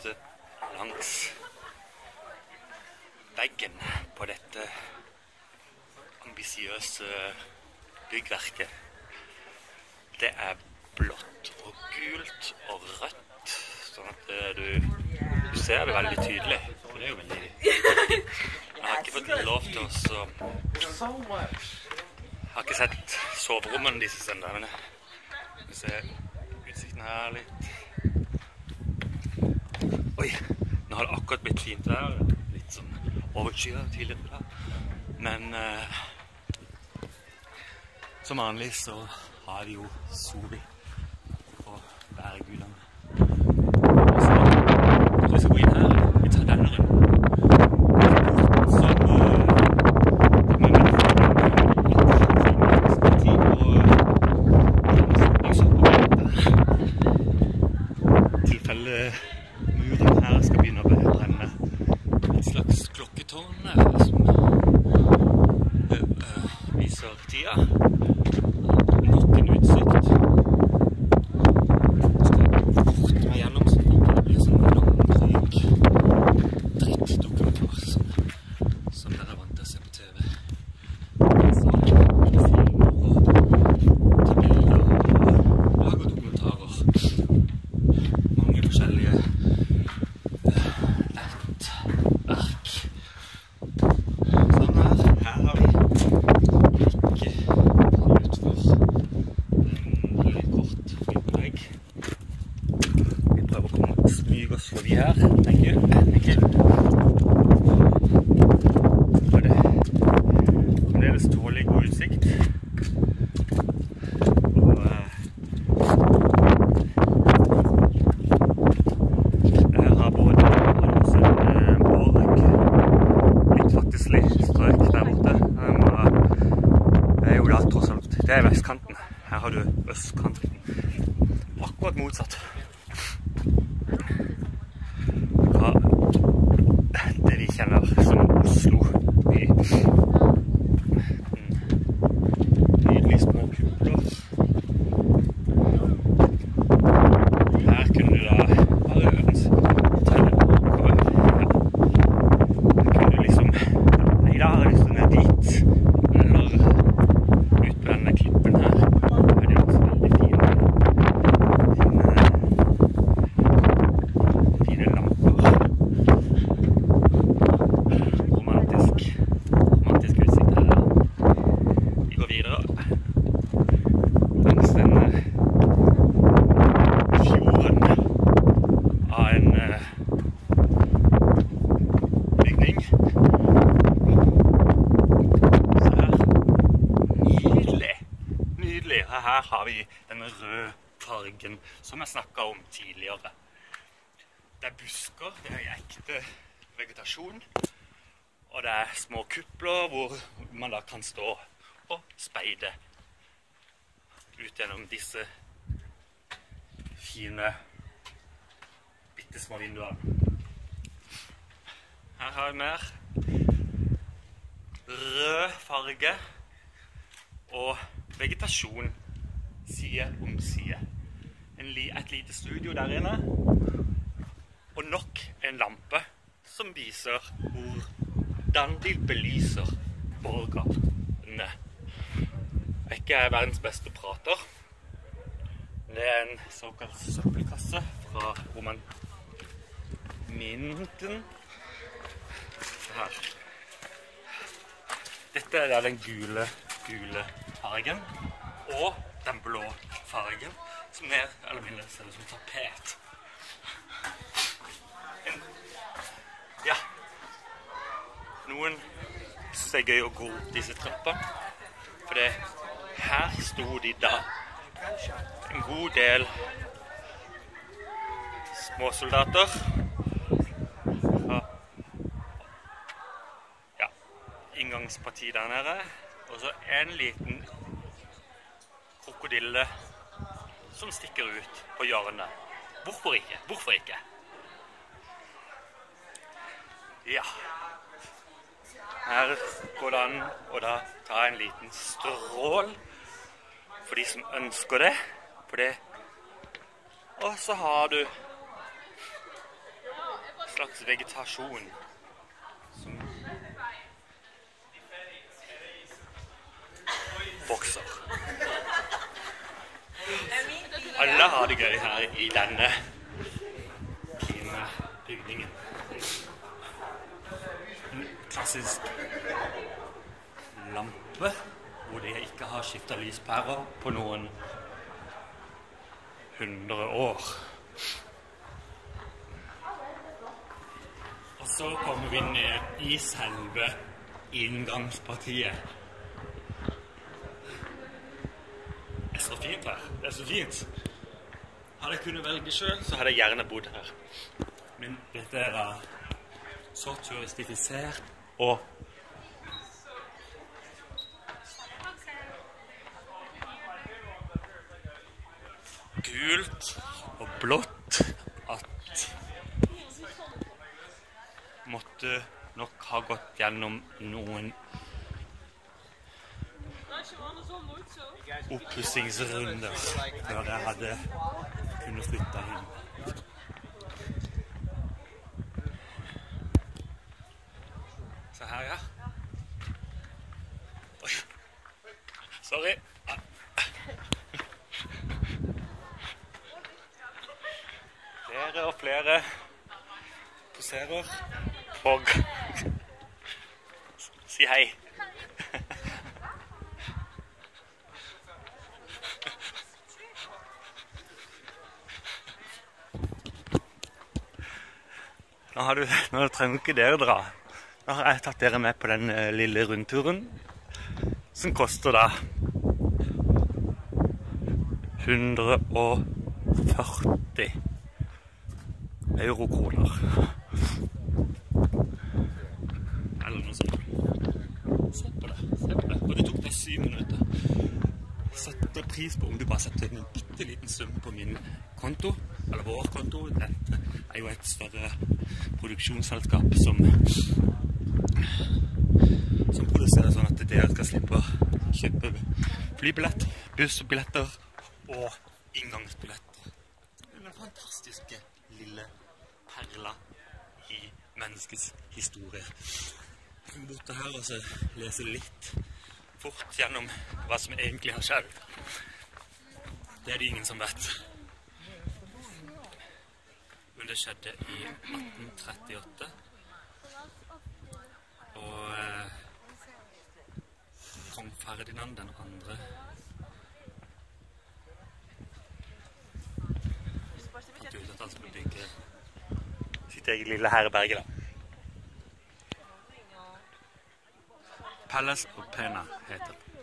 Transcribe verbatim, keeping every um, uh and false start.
ute langs veggen på dette ambisiøse byggverket. Det er blått og gult og rødt, sånn at du, du ser det veldig tydelig. Og det er jo veldig... Jeg har ikke fått lov til å så... Jeg har ikke sett soverommene disse søndagene. Vi ser utsikten her litt. Oi, nå har det akkurat blitt fint vær. Litt sånn overskyet tidligere i dag. Men eh, som vanlig så har vi jo sol på bærgudene. Og så tror vi skal gå inn her. Vi tar denne runden. Som uh, med min tid og tilfelle muren her skal begynne å brenne. Et slags klokketårn som uh, uh, viser tida. Nok en utsikt. Skal fort meg gjennom så det blir sånn langdryg drittdokumentar som, som dere er vant til å se på T V. Så filmer og ta bilder og lager dokumentarer. Mange forskjellige nettverk. Sånn her. Her har vi ikke utfor en litt kort filmvegg. Vi prøver å komme og smyge oss forbi her. Thank you. Thank you. Og det er fremdeles tålig god utsikt. Og her har både også en borg, litt fattigslig strøk der borte. Det er jo da tross alt, det er vestkanten. Her har du østkanten. Akkurat motsatt. Fra det vi kjenner som Oslo by. Nydelig små kupler. Her kunne du da bare fortelle ja. Her kunne du liksom nei da har jeg lyst til å ned dit eller ut på denne klippen her. Her er det også veldig fine fine, fine lamper. Romantisk romantisk utsikt her. Vi går videre langs denne fjorden av en uh, bygning. Så her, nydelig, nydelig. Her har vi denne røde fargen som jeg snakket om tidligere. Det er busker, det er ekte vegetasjon, og det er små kupler hvor man da kan stå og speide ut gjennom disse fine, bittesmå vinduene. Her har vi mer rød farge og vegetasjon side om side. En li, et lite studio der inne, og nok en lampe som viser hvordan de belyser borgene. Jeg er ikke verdens beste prater. Det er en såkalt søppelkasse fra Roman Minten. Se her. Dette er den gule, gule fargen, og den blå fargen, som mer eller mindre ser ut som tapet. En, ja, noen synes det er gøy å gå opp disse trappene, for det, her sto de da en god del småsoldater fra ja, inngangsparti der nede, og så en liten krokodille som stikker ut på hjørnet. Hvorfor ikke? Hvorfor ikke? Ja. Her går det an å da ta en liten strål for de som ønsker det. På det. Og så har du slags vegetasjon som vokser. Alle har det gøy her i denne fine bygningen. En klassisk lampe, hvor de ikke har skiftet lyspærer på noen hundre år. Og så kommer vi ned i selve inngangspartiet. Det er så fint her. Det er så fint. Hadde jeg kunnet velge selv, så hadde jeg gjerne bodd her. Men dette er da så turistifisert og gult og blått at måtte nok ha gått gjennom noen oppussingsrunder før jeg hadde kunnet flytte inn. Så her, ja. Oi. Sorry. Flere og flere poserer og si hei. Nå, har du, nå trenger ikke dere dra. Nå har jeg tatt dere med på den lille rundturen, som koster da hundre og førti eurokroner. Eller noe sånt. Se på det, se på det. Og det tok deg syv minutter. Setter pris på om du bare setter en bitte liten sum på min konto, eller vår konto. Dette er jo et større produksjonsselskap som som produserer sånn at dere skal slippe å kjøpe flybillett, bussbilletter og inngangsbilletter. Den fantastiske lille perla i menneskets historie. Jeg kan borte her og så lese litt fort gjennom hva som egentlig har skjedd. Det er det ingen som vet. Men det skjedde i atten trettiåtte. Og eh, kong Ferdinand den andre fant ut at han skulle bygge sitt eget lille herberge da. Palace of Pena heter det.